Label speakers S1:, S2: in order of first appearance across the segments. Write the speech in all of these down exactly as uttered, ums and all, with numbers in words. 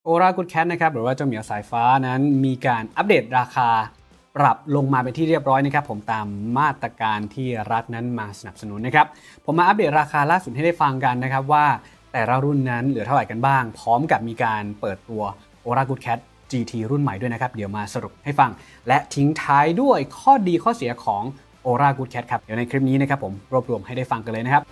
S1: Aura Good Cat นะครับหรือว่าเจ้าเหมียวสายฟ้านั้นมีการอัปเดตราคาปรับลงมาเป็นที่เรียบร้อยนะครับผมตามมาตรการที่รัฐนั้นมาสนับสนุนนะครับผมมาอัปเดตราคาล่าสุดให้ได้ฟังกันนะครับว่าแต่ละรุ่นนั้นเหลือเท่าไหร่กันบ้างพร้อมกับมีการเปิดตัว Aura Good Cat จี ที รุ่นใหม่ด้วยนะครับเดี๋ยวมาสรุปให้ฟังและทิ้งท้ายด้วยข้อดีข้อเสียของ Aura Good Cat ครับเดี๋ยวในคลิปนี้นะครับผมรวบรวมให้ได้ฟังกันเลยนะครับ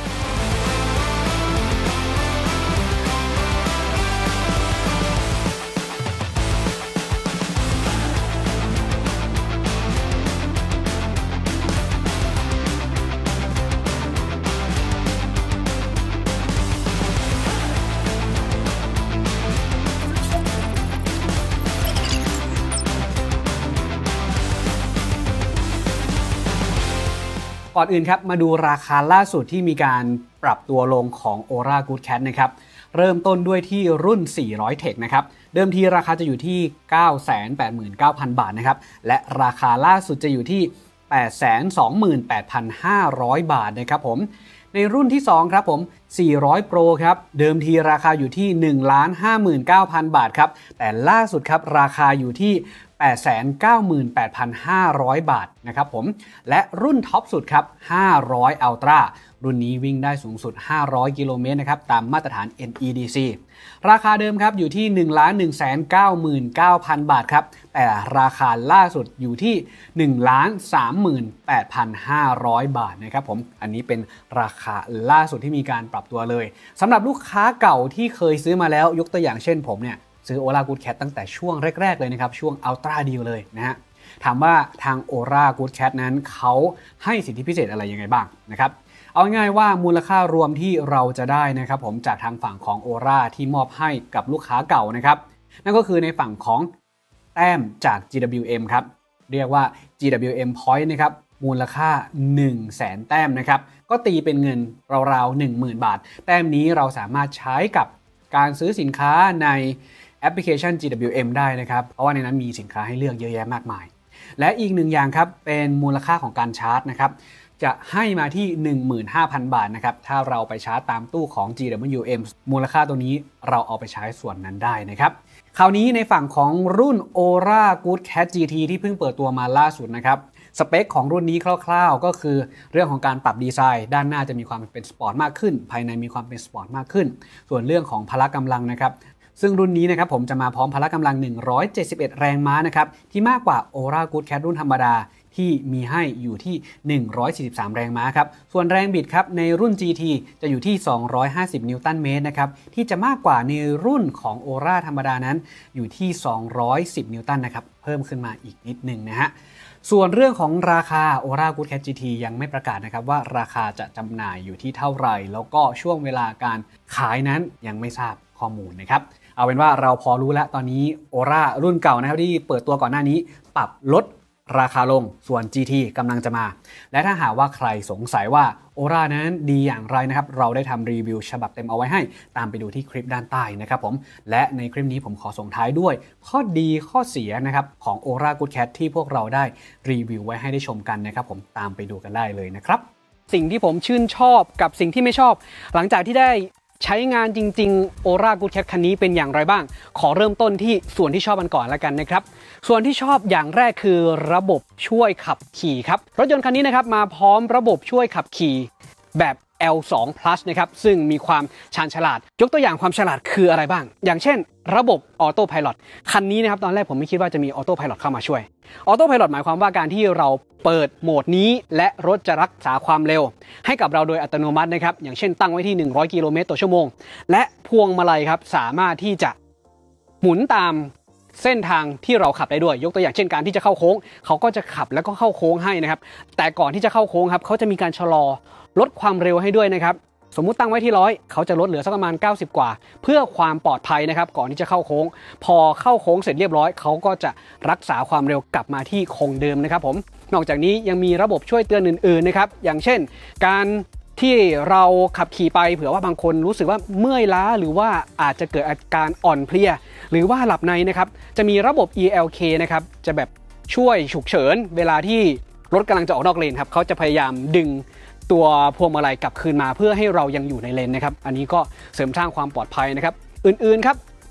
S1: ก่อนอื่นครับมาดูราคาล่าสุดที่มีการปรับตัวลงของ Aura Good Cat นะครับเริ่มต้นด้วยที่รุ่นสี่ร้อย Tech นะครับเดิมทีราคาจะอยู่ที่ เก้าแสนแปดหมื่นเก้าพัน บาทนะครับและราคาล่าสุดจะอยู่ที่ แปดแสนสองหมื่นแปดพันห้าร้อย บาทนะครับผมในรุ่นที่สองครับผมสี่ร้อย Pro ครับเดิมทีราคาอยู่ที่ หนึ่งล้านห้าหมื่นเก้าพัน บาทครับแต่ล่าสุดครับราคาอยู่ที่ แปดแสนเก้าหมื่นแปดพันห้าร้อย บาทนะครับผมและรุ่นท็อปสุดครับห้าร้อย Ultra รุ่นนี้วิ่งได้สูงสุดห้าร้อยกิโลเมตรนะครับตามมาตรฐาน เอ็น อี ดี ซี ราคาเดิมครับอยู่ที่ หนึ่งล้านหนึ่งแสนเก้าหมื่นเก้าพัน บาทครับแต่ราคาล่าสุดอยู่ที่ หนึ่งล้านสามหมื่นแปดพันห้าร้อย บาทนะครับผมอันนี้เป็นราคาล่าสุดที่มีการปรับตัวเลยสำหรับลูกค้าเก่าที่เคยซื้อมาแล้วยกตัวอย่างเช่นผมเนี่ยซื้อ Aura Good Cat ตั้งแต่ช่วงแรกๆเลยนะครับช่วง Ultra Deal เลยนะฮะถามว่าทาง Aura Good Cat นั้นเขาให้สิทธิพิเศษอะไรยังไงบ้างนะครับเอาง่ายๆว่ามูลค่ารวมที่เราจะได้นะครับผมจากทางฝั่งของ Aura ที่มอบให้กับลูกค้าเก่านะครับนั่นก็คือในฝั่งของแต้มจาก จี ดับเบิลยู เอ็ม ครับเรียกว่า จี ดับเบิลยู เอ็ม Point นะครับมูลค่า หนึ่งแสน แต้มนะครับก็ตีเป็นเงินราวๆ หนึ่งหมื่น บาทแต้มนี้เราสามารถใช้กับการซื้อสินค้าในแอปพลิเคชัน จี ดับเบิลยู เอ็ม ได้นะครับเพราะว่าในนั้นมีสินค้าให้เลือกเยอะแยะมากมายและอีกหนึ่งอย่างครับเป็นมูลค่าของการชาร์จนะครับจะให้มาที่ หนึ่งหมื่นห้าพัน บาทนะครับถ้าเราไปชาร์จตามตู้ของ จี ดับเบิลยู เอ็ม มูลค่าตัวนี้เราเอาไปใช้ส่วนนั้นได้นะครับคราวนี้ในฝั่งของรุ่น Aura Good Cat จี ที ที่เพิ่งเปิดตัวมาล่าสุดนะครับสเปคของรุ่นนี้คร่าวๆก็คือเรื่องของการปรับดีไซน์ด้านหน้าจะมีความเป็นสปอร์ตมากขึ้นภายในมีความเป็นสปอร์ตมากขึ้นส่วนเรื่องของพละกำลังนะครับซึ่งรุ่นนี้นะครับผมจะมาพร้อมพละกำลังหนึ่งร้อยเจ็ดสิบเอ็ดแรงม้านะครับที่มากกว่า Aura Good Cat รุ่นธรรมดาที่มีให้อยู่ที่หนึ่งร้อยสี่สิบสามแรงม้าครับส่วนแรงบิดครับในรุ่น จี ที จะอยู่ที่สองร้อยห้าสิบนิวตันเมตรนะครับที่จะมากกว่าในรุ่นของ Aura ธรรมดานั้นอยู่ที่สองร้อยสิบนิวตันนะครับเพิ่มขึ้นมาอีกนิดนึงนะฮะส่วนเรื่องของราคา Aura Good Cat จี ที ยังไม่ประกาศนะครับว่าราคาจะจำหน่ายอยู่ที่เท่าไหร่แล้วก็ช่วงเวลาการขายนั้นยังไม่ทราบข้อมูลนะครับเอาเป็นว่าเราพอรู้แล้วตอนนี้ Aura รุ่นเก่านะครับที่เปิดตัวก่อนหน้านี้ปรับลดราคาลงส่วน จี ที กำลังจะมาและถ้าหากว่าใครสงสัยว่า Aura นั้นดีอย่างไรนะครับเราได้ทำรีวิวฉบับเต็มเอาไว้ให้ตามไปดูที่คลิปด้านใต้นะครับผมและในคลิปนี้ผมขอส่งท้ายด้วยข้อดีข้อเสียนะครับของ Aura Good Cat ที่พวกเราได้รีวิวไว้ให้ได้ชมกันนะครับผมตามไปดูกันได้เลยนะครับสิ่งที่ผมชื่นชอบกับสิ่งที่ไม่ชอบหลังจากที่ได้ใช้งานจริงๆ Aura Good Cat คันนี้เป็นอย่างไรบ้างขอเริ่มต้นที่ส่วนที่ชอบกันก่อนแล้วกันนะครับส่วนที่ชอบอย่างแรกคือระบบช่วยขับขี่ครับรถยนต์คันนี้นะครับมาพร้อมระบบช่วยขับขี่แบบ แอล สอง พลัส นะครับซึ่งมีความชาญฉลาดยกตัวอย่างความฉลาดคืออะไรบ้างอย่างเช่นระบบออโต้ไพลอตคันนี้นะครับตอนแรกผมไม่คิดว่าจะมีออโต้ไพลอตเข้ามาช่วยออโต้ไพลอตหมายความว่าการที่เราเปิดโหมดนี้และรถจะรักษาความเร็วให้กับเราโดยอัตโนมัตินะครับอย่างเช่นตั้งไว้ที่หนึ่งร้อยกิโลเมตรต่อชั่วโมงและพวงมาลัยครับสามารถที่จะหมุนตามเส้นทางที่เราขับได้ด้วยยกตัวอย่างเช่นการที่จะเข้าโค้งเขาก็จะขับแล้วก็เข้าโค้งให้นะครับแต่ก่อนที่จะเข้าโค้งครับเขาจะมีการชะลอลดความเร็วให้ด้วยนะครับสมมุติตั้งไว้ที่ร้อยเขาจะลดเหลือสักประมาณเก้าสิบกว่าเพื่อความปลอดภัยนะครับก่อนที่จะเข้าโค้งพอเข้าโค้งเสร็จเรียบร้อยเขาก็จะรักษาความเร็วกลับมาที่คงเดิมนะครับผมนอกจากนี้ยังมีระบบช่วยเตือนอื่นๆนะครับอย่างเช่นการที่เราขับขี่ไปเผื่อว่าบางคนรู้สึกว่าเมื่อยล้าหรือว่าอาจจะเกิดอาการอ่อนเพลียหรือว่าหลับในนะครับจะมีระบบ อี แอล เค นะครับจะแบบช่วยฉุกเฉินเวลาที่รถกำลังจะออกนอกเลนครับเขาจะพยายามดึงตัวพวงมาลัยกลับคืนมาเพื่อให้เรายังอยู่ในเลนนะครับอันนี้ก็เสริมสร้างความปลอดภัยนะครับอื่นๆครับ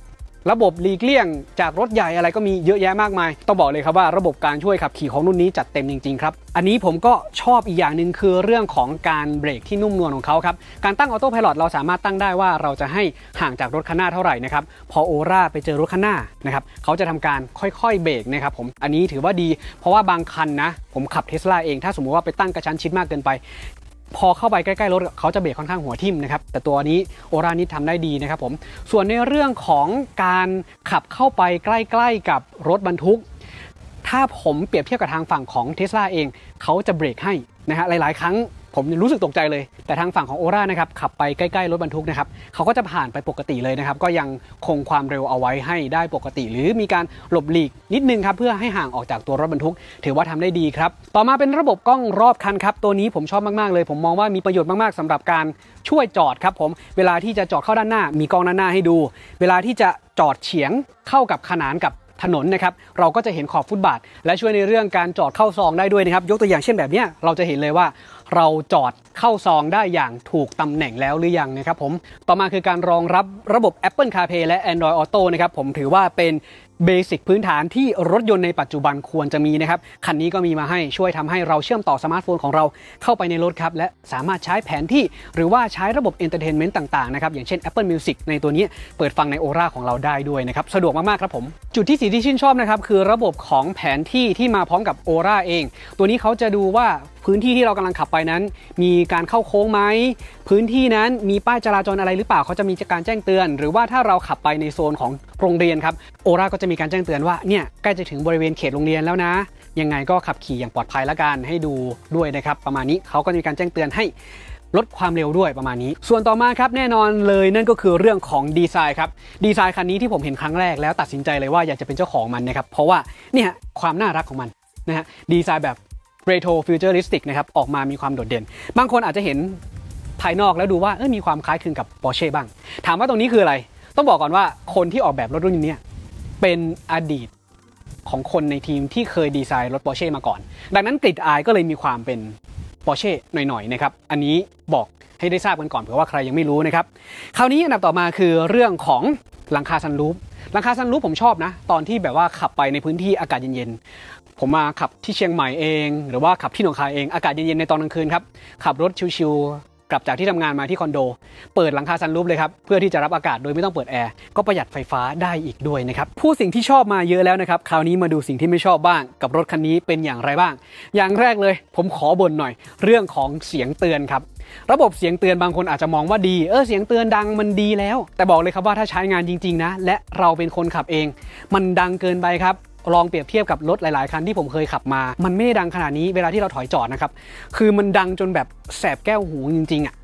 S1: ระบบหลีกเลี่ยงจากรถใหญ่อะไรก็มีเยอะแยะมากมายต้องบอกเลยครับว่าระบบการช่วยขับขี่ของรุ่นนี้จัดเต็มจริงๆครับอันนี้ผมก็ชอบอีกอย่างหนึ่งคือเรื่องของการเบรกที่นุ่มนวลของเขาครับการตั้งออโต้ไพลอตเราสามารถตั้งได้ว่าเราจะให้ห่างจากรถคันหน้าเท่าไหร่นะครับพอโอร่าไปเจอรถคันหน้านะครับเขาจะทำการค่อยๆเบรกนะครับผมอันนี้ถือว่าดีเพราะว่าบางคันนะผมขับ Tesla เองถ้าสมมุติว่าไปตั้งกระชั้นชิดมากเกินไปพอเข้าไปใกล้ๆรถเขาจะเบรกค่อนข้างหัวทิ่มนะครับแต่ตัวนี้โอร่านี่ทำได้ดีนะครับผมส่วนในเรื่องของการขับเข้าไปใกล้ๆกับรถบรรทุกถ้าผมเปรียบเทียบกับทางฝั่งของ Tesla เองเขาจะเบรกให้นะฮะหลายๆครั้งผมรู้สึกตกใจเลยแต่ทางฝั่งของโอร่านะครับขับไปใกล้ๆรถบรรทุกนะครับเขาก็จะผ่านไปปกติเลยนะครับก็ยังคงความเร็วเอาไว้ให้ได้ปกติหรือมีการหลบหลีกนิดนึงครับเพื่อให้ห่างออกจากตัวรถบรรทุกถือว่าทำได้ดีครับต่อมาเป็นระบบกล้องรอบคันครับตัวนี้ผมชอบมากๆเลยผมมองว่ามีประโยชน์มากๆสำหรับการช่วยจอดครับผมเวลาที่จะจอดเข้าด้านหน้ามีกล้องด้านหน้าให้ดูเวลาที่จะจอดเฉียงเข้ากับขนานกับถนนนะครับเราก็จะเห็นขอบฟุตบาทและช่วยในเรื่องการจอดเข้าซองได้ด้วยนะครับยกตัวอย่างเช่นแบบนี้เราจะเห็นเลยว่าเราจอดเข้าซองได้อย่างถูกตำแหน่งแล้วหรือยังนะครับผมต่อมาคือการรองรับระบบ Apple CarPlay และ Android Auto นะครับผมถือว่าเป็นเบสิกพื้นฐานที่รถยนต์ในปัจจุบันควรจะมีนะครับคันนี้ก็มีมาให้ช่วยทำให้เราเชื่อมต่อสมาร์ทโฟนของเราเข้าไปในรถครับและสามารถใช้แผนที่หรือว่าใช้ระบบ Entertainment ต่างๆนะครับอย่างเช่น Apple Music ในตัวนี้เปิดฟังใน Aura ของเราได้ด้วยนะครับสะดวกมากๆครับผมจุดที่สี่ที่ชื่นชอบนะครับคือระบบของแผนที่ที่มาพร้อมกับ Aura เองตัวนี้เขาจะดูว่าพื้นที่ที่เรากำลังขับไปนั้นมีการเข้าโค้งไหมพื้นที่นั้นมีป้ายจราจรอะไรหรือเปล่าเขาจะมีการแจ้งเตือนหรือว่าถ้าเราขับไปในโซนของโรงเรียนครับโอร่าก็จะมีการแจ้งเตือนว่าเนี่ยใกล้จะถึงบริเวณเขตโรงเรียนแล้วนะยังไงก็ขับขี่อย่างปลอดภัยละกันให้ดูด้วยนะครับประมาณนี้เขาก็มีการแจ้งเตือนให้ลดความเร็วด้วยประมาณนี้ส่วนต่อมาครับแน่นอนเลยนั่นก็คือเรื่องของดีไซน์ครับดีไซน์คันนี้ที่ผมเห็นครั้งแรกแล้วตัดสินใจเลยว่าอยากจะเป็นเจ้าของมันนะครับเพราะว่าเนี่ยความน่ารักของมันนะฮะดีไซน์แบบเรโทรฟิวเจอริสติกนะครับออกมามีความโดดเด่นบางคนอาจจะเห็นภายนอกแล้วดูว่าเออมีความคล้ายคลึงกับ Porsche บ้างถามว่าตรงนี้คืออะไรต้องบอกก่อนว่าคนที่ออกแบบรถรุ่นนี้เป็นอดีตของคนในทีมที่เคยดีไซน์รถ Porsche มาก่อนดังนั้นกลิ่นอายก็เลยมีความเป็น Porsche หน่อยๆนะครับอันนี้บอกให้ได้ทราบกันก่อนเผื่อว่าใครยังไม่รู้นะครับคราวนี้อันดับต่อมาคือเรื่องของหลังคาซันรูฟหลังคาซันรูฟผมชอบนะตอนที่แบบว่าขับไปในพื้นที่อากาศเย็นๆผมมาขับที่เชียงใหม่เองหรือว่าขับที่หนองคายเองอากาศเย็นๆในตอนกลางคืนครับขับรถชิวๆกลับจากที่ทำงานมาที่คอนโดเปิดหลังคาซันรูฟเลยครับเพื่อที่จะรับอากาศโดยไม่ต้องเปิดแอร์ก็ประหยัดไฟฟ้าได้อีกด้วยนะครับผู้สิ่งที่ชอบมาเยอะแล้วนะครับคราวนี้มาดูสิ่งที่ไม่ชอบบ้างกับรถคันนี้เป็นอย่างไรบ้างอย่างแรกเลยผมขอบ่นหน่อยเรื่องของเสียงเตือนครับระบบเสียงเตือนบางคนอาจจะมองว่าดีเออเสียงเตือนดังมันดีแล้วแต่บอกเลยครับว่าถ้าใช้งานจริงๆนะและเราเป็นคนขับเองมันดังเกินไปครับลองเปรียบเทียบกับรถหลายๆคันที่ผมเคยขับมามันไม่ได้ดังขนาดนี้เวลาที่เราถอยจอดนะครับคือมันดังจนแบบแสบแก้วหูจริงๆอ่ะ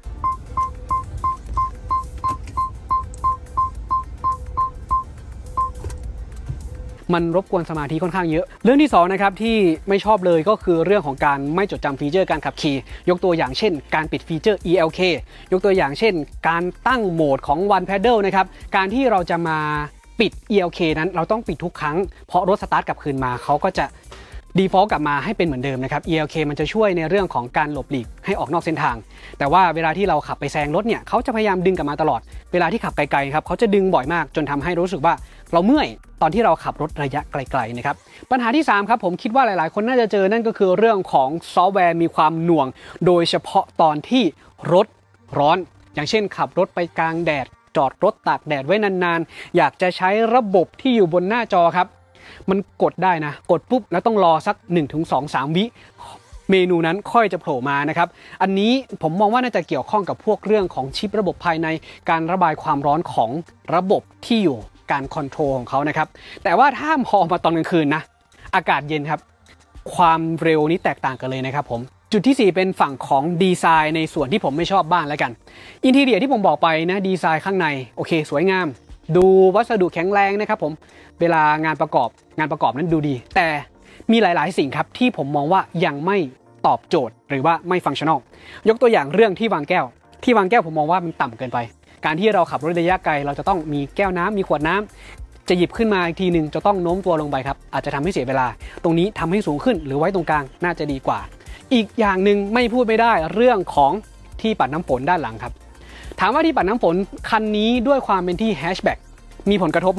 S1: มันรบกวนสมาธิค่อนข้างเยอะเรื่องที่สองนะครับที่ไม่ชอบเลยก็คือเรื่องของการไม่จดจำฟีเจอร์การขับขี่ยกตัวอย่างเช่นการปิดฟีเจอร์ อี แอล เค ยกตัวอย่างเช่นการตั้งโหมดของ One Pedal นะครับการที่เราจะมาปิด อี แอล เค นั้นเราต้องปิดทุกครั้งเพราะรถสตาร์ทกลับคืนมาเขาก็จะ default กลับมาให้เป็นเหมือนเดิมนะครับ อี แอล เค มันจะช่วยในเรื่องของการหลบหลีกให้ออกนอกเส้นทางแต่ว่าเวลาที่เราขับไปแซงรถเนี่ยเขาจะพยายามดึงกลับมาตลอดเวลาที่ขับไกลๆครับเขาจะดึงบ่อยมากจนทำให้รู้สึกว่าเราเมื่อยตอนที่เราขับรถระยะไกลๆนะครับปัญหาที่สามครับผมคิดว่าหลายๆคนน่าจะเจอนั่นก็คือเรื่องของซอฟต์แวร์มีความหน่วงโดยเฉพาะตอนที่รถร้อนอย่างเช่นขับรถไปกลางแดดจอดรถตากแดดไว้นานๆอยากจะใช้ระบบที่อยู่บนหน้าจอครับมันกดได้นะกดปุ๊บแล้วต้องรอสัก หนึ่งถึงสองถึงสาม วิเมนูนั้นค่อยจะโผล่มานะครับอันนี้ผมมองว่าน่าจะเกี่ยวข้องกับพวกเรื่องของชิประบบภายในการระบายความร้อนของระบบที่อยู่การคอนโทรลของเขานะครับแต่ว่าถ้าพอมาตอนกลางคืนนะอากาศเย็นครับความเร็วนี้แตกต่างกันเลยนะครับผมจุดที่สี่เป็นฝั่งของดีไซน์ในส่วนที่ผมไม่ชอบบ้างแล้วกันอินทีเรียที่ผมบอกไปนะดีไซน์ข้างในโอเคสวยงามดูวัสดุแข็งแรงนะครับผมเวลางานประกอบงานประกอบนั้นดูดีแต่มีหลายๆสิ่งครับที่ผมมองว่ายังไม่ตอบโจทย์หรือว่าไม่ฟังชั่นอลยกตัวอย่างเรื่องที่วางแก้วที่วางแก้วผมมองว่ามันต่ำเกินไปการที่เราขับรถระยะไกลเราจะต้องมีแก้วน้ำมีขวดน้ำจะหยิบขึ้นมาอีกทีหนึ่งจะต้องโน้มตัวลงไปครับอาจจะทำให้เสียเวลาตรงนี้ทำให้สูงขึ้นหรือไว้ตรงกลางน่าจะดีกว่าอีกอย่างหนึ่งไม่พูดไม่ได้เรื่องของที่ปัดน้ำฝนด้านหลังครับถามว่าที่ปัดน้ำฝนคันนี้ด้วยความเป็นที่แฮชแบ็กมีผลกระทบไหม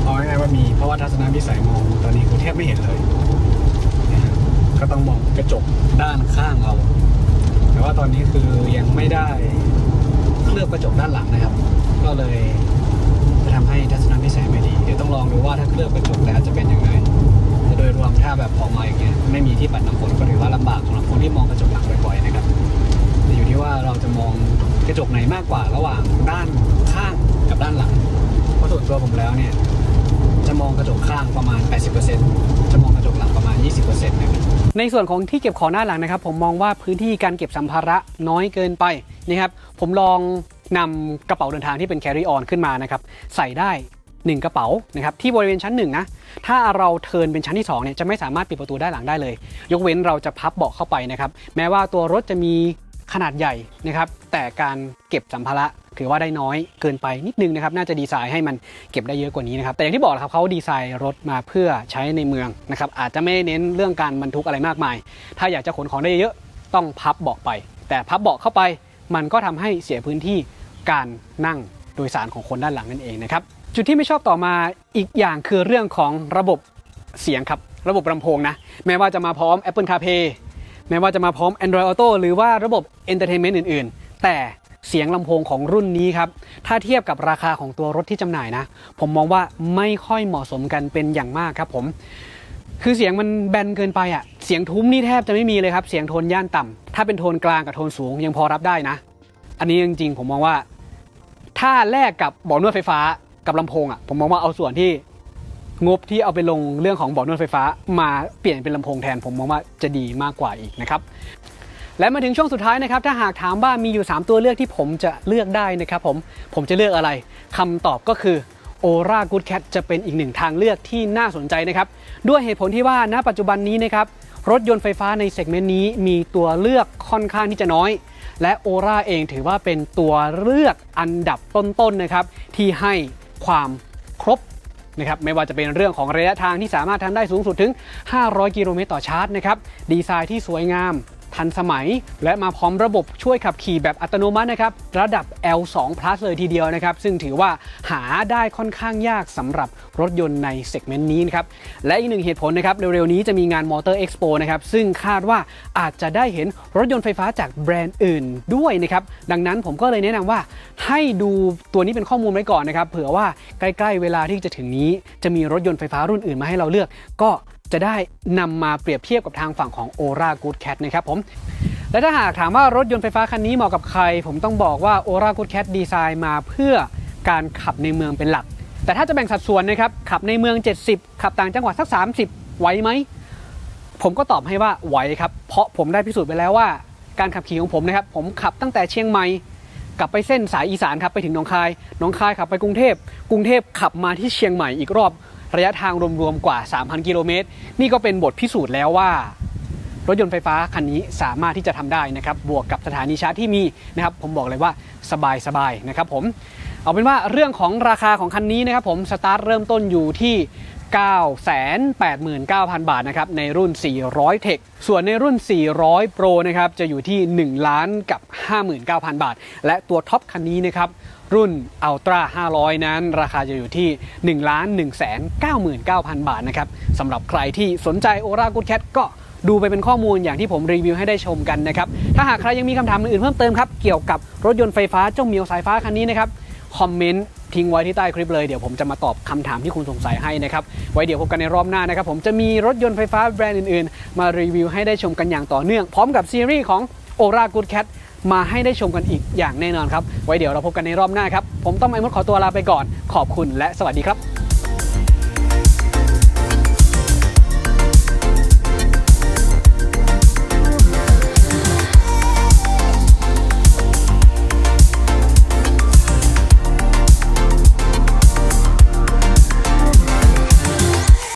S1: เอาง่ายๆว่ามีเพราะว่าทัศนวิสัยมองตอนนี้คือแทบไม่เห็นเลยก็ต้องมองกระจกด้านข้างเอาแต่ว่าตอนนี้คือยังไม่ได้เคลือบกระจกด้านหลังนะครับก็เลยจะทำให้ทัศนวิสัยไม่ดีเดี๋ยวต้องลองดูว่าถ้าเคลือบกระจกแล้วจะเป็นยังไงแต่โดยรวมถ้าแบบออกมาอย่างเงี้ยไม่มีที่ปัดน้ำฝนก็ถือว่าลำบากสำหรับคนที่มองกระจกหลังบ่อยๆนะครับแต่อยู่ที่ว่าเราจะมองกระจกไหนมากกว่าระหว่างด้านข้างกับด้านหลังเพราะส่วนตัวผมแล้วเนี่ยจะมองกระจกข้างประมาณ แปดสิบเปอร์เซ็นต์ จะมองกระจกหลังประมาณ ยี่สิบเปอร์เซ็นต์ นะครับในส่วนของที่เก็บของหน้าหลังนะครับผมมองว่าพื้นที่การเก็บสัมภาระน้อยเกินไปนะครับผมลองนำกระเป๋าเดินทางที่เป็น carry on ขึ้นมานะครับใส่ได้หนึ่งกระเป๋านะครับที่บริเวณชั้นหนึ่งนะถ้าเราเทิร์นเป็นชั้นที่สองเนี่ยจะไม่สามารถปิดประตูด้านหลังได้เลยยกเว้นเราจะพับเบาะเข้าไปนะครับแม้ว่าตัวรถจะมีขนาดใหญ่นะครับแต่การเก็บสัมภาระถือว่าได้น้อยเกินไปนิดนึงนะครับน่าจะดีไซน์ให้มันเก็บได้เยอะกว่านี้นะครับแต่อย่างที่บอกครับเขาดีไซน์รถมาเพื่อใช้ในเมืองนะครับอาจจะไม่เน้นเรื่องการบรรทุกอะไรมากมายถ้าอยากจะขนของได้เยอะต้องพับเบาะไปแต่พับเบาะเข้าไปมันก็ทำให้เสียพื้นที่การนั่งโดยสารของคนด้านหลังนั่นเองนะครับจุดที่ไม่ชอบต่อมาอีกอย่างคือเรื่องของระบบเสียงครับระบบลำโพงนะแม้ว่าจะมาพร้อม Apple CarPlay แม้ว่าจะมาพร้อม Android Auto หรือว่าระบบ Entertainment อื่นๆแต่เสียงลำโพงของรุ่นนี้ครับถ้าเทียบกับราคาของตัวรถที่จำหน่ายนะผมมองว่าไม่ค่อยเหมาะสมกันเป็นอย่างมากครับผมคือเสียงมันแบนเกินไปอ่ะเสียงทุ้มนี่แทบจะไม่มีเลยครับเสียงโทนย่านต่ำถ้าเป็นโทนกลางกับโทนสูงยังพอรับได้นะอันนี้จริงๆผมมองว่าถ้าแลกกับเบาะนวดไฟฟ้ากับลำโพงอ่ะผมมองว่าเอาส่วนที่งบที่เอาไปลงเรื่องของเบาะนวดไฟฟ้ามาเปลี่ยนเป็นลำโพงแทนผมมองว่าจะดีมากกว่าอีกนะครับและมาถึงช่วงสุดท้ายนะครับถ้าหากถามว่ามีอยู่สามตัวเลือกที่ผมจะเลือกได้นะครับผมผมจะเลือกอะไรคำตอบก็คือ Ora Good Cat จะเป็นอีกหนึ่งทางเลือกที่น่าสนใจนะครับด้วยเหตุผลที่ว่าณปัจจุบันนี้นะครับรถยนต์ไฟฟ้าในเซกเมนต์นี้มีตัวเลือกค่อนข้างที่จะน้อยและ Ora เองถือว่าเป็นตัวเลือกอันดับต้นๆ นนะครับที่ให้ความครบนะครับไม่ว่าจะเป็นเรื่องของระยะทางที่สามารถทำได้สูงสุดถึงห้าร้อยกิโลเมตรต่อชาร์จนะครับดีไซน์ที่สวยงามทันสมัยและมาพร้อมระบบช่วยขับขี่แบบอัตโนมัตินะครับระดับ แอล ทู พลัส เลยทีเดียวนะครับซึ่งถือว่าหาได้ค่อนข้างยากสำหรับรถยนต์ในเซกเมนต์นี้นะครับและอีกหนึ่งเหตุผลนะครับเร็วๆนี้จะมีงาน Motor Expo นะครับซึ่งคาดว่าอาจจะได้เห็นรถยนต์ไฟฟ้าจากแบรนด์อื่นด้วยนะครับดังนั้นผมก็เลยแนะนำว่าให้ดูตัวนี้เป็นข้อมูลไว้ก่อนนะครับเผื่อว่าใกล้ๆเวลาที่จะถึงนี้จะมีรถยนต์ไฟฟ้ารุ่นอื่นมาให้เราเลือกก็จะได้นำมาเปรียบเทียบกับทางฝั่งของ Ora Good Cat นะครับผมและถ้าหากถามว่ารถยนต์ไฟฟ้าคันนี้เหมาะกับใครผมต้องบอกว่า Ora Good Cat ดีไซน์มาเพื่อการขับในเมืองเป็นหลักแต่ถ้าจะแบ่งสัดส่วนนะครับขับในเมืองเจ็ดสิบขับต่างจังหวัดสักสามสิบไหวไหมผมก็ตอบให้ว่าไหวครับเพราะผมได้พิสูจน์ไปแล้วว่าการขับขี่ของผมนะครับผมขับตั้งแต่เชียงใหม่กลับไปเส้นสายอีสานครับไปถึงหนองคายหนองคายขับไปกรุงเทพกรุงเทพขับมาที่เชียงใหม่อีกรอบระยะทางรวมๆกว่า สามพัน กิโลเมตรนี่ก็เป็นบทพิสูจน์แล้วว่ารถยนต์ไฟฟ้าคันนี้สามารถที่จะทำได้นะครับบวกกับสถานีชาร์จที่มีนะครับผมบอกเลยว่าสบายๆนะครับผมเอาเป็นว่าเรื่องของราคาของคันนี้นะครับผมสตาร์ทเริ่มต้นอยู่ที่ เก้าแสนแปดหมื่นเก้าพัน บาทนะครับในรุ่นสี่ร้อย Tech ส่วนในรุ่นสี่ร้อย Pro นะครับจะอยู่ที่หนึ่งล้านกับห้าหมื่นเก้าพัน บาทและตัวท็อปคันนี้นะครับรุ่น Ultra ห้าร้อย นั้นราคาจะอยู่ที่ หนึ่งล้านหนึ่งแสนเก้าหมื่นเก้าพัน บาทนะครับสำหรับใครที่สนใจ Ora Good Cat ก็ดูไปเป็นข้อมูลอย่างที่ผมรีวิวให้ได้ชมกันนะครับถ้าหากใครยังมีคำถามอื่นๆเพิ่มเติมครับเกี่ยวกับรถยนต์ไฟฟ้าเจ้าเหมียวสายฟ้าคันนี้นะครับคอมเมนต์ทิ้งไว้ที่ใต้คลิปเลยเดี๋ยวผมจะมาตอบคำถามที่คุณสงสัยให้นะครับไว้เดี๋ยวพบกันในรอบหน้านะครับผมจะมีรถยนต์ไฟฟ้าแบรนด์อื่นๆมารีวิวให้ได้ชมกันอย่างต่อเนื่องพร้อมกับซีรีส์ของ Ora Good Cat มาให้ได้ชมกันอีกอย่างแน่นอนครับไว้เดี๋ยวเราพบกันในรอบหน้าครับผมต้องไมมดขอตัวลาไปก่อนขอบคุณและสวัสดีครับ